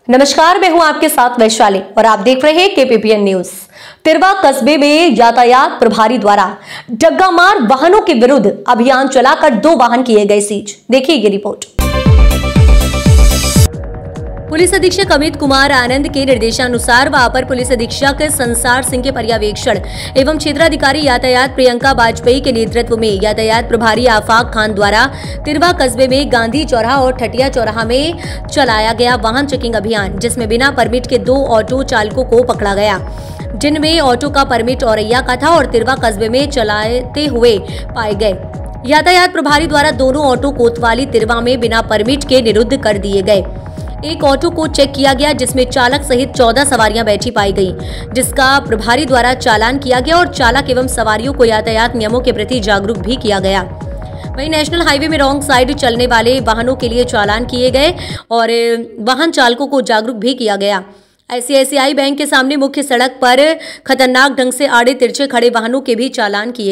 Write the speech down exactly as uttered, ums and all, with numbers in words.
नमस्कार, मैं हूं आपके साथ वैशाली और आप देख रहे हैं केपीपीएन न्यूज। तिरवा कस्बे में यातायात प्रभारी द्वारा डग्गामार वाहनों के विरुद्ध अभियान चलाकर दो वाहन किए गए सीज। देखिए ये रिपोर्ट। पुलिस अधीक्षक अमित कुमार आनंद के निर्देशानुसार व अपर पुलिस अधीक्षक संसार सिंह के पर्यवेक्षण एवं क्षेत्राधिकारी यातायात प्रियंका वाजपेयी के नेतृत्व में यातायात प्रभारी आफाक खान द्वारा तिरवा कस्बे में गांधी चौराहा और ठटिया चौराहा में चलाया गया वाहन चेकिंग अभियान, जिसमें बिना परमिट के दो ऑटो चालकों को पकड़ा गया, जिनमें ऑटो का परमिट औरैया का था और तिरवा कस्बे में चलाते हुए पाए गए। यातायात प्रभारी द्वारा दोनों ऑटो कोतवाली तिरवा में बिना परमिट के निरुद्ध कर दिए गए। एक ऑटो को चेक किया गया, जिसमें चालक सहित चौदह सवारियां बैठी पाई गईं, जिसका प्रभारी द्वारा चालान किया गया और चालक एवं सवारियों को यातायात नियमों के प्रति जागरूक भी किया गया। वहीं नेशनल हाईवे में रॉन्ग साइड चलने वाले वाहनों के लिए चालान किए गए और वाहन चालकों को जागरूक भी किया गया। आईसीआईसीआई बैंक के सामने मुख्य सड़क पर खतरनाक ढंग से आड़े तिरछे खड़े वाहनों के भी चालान किए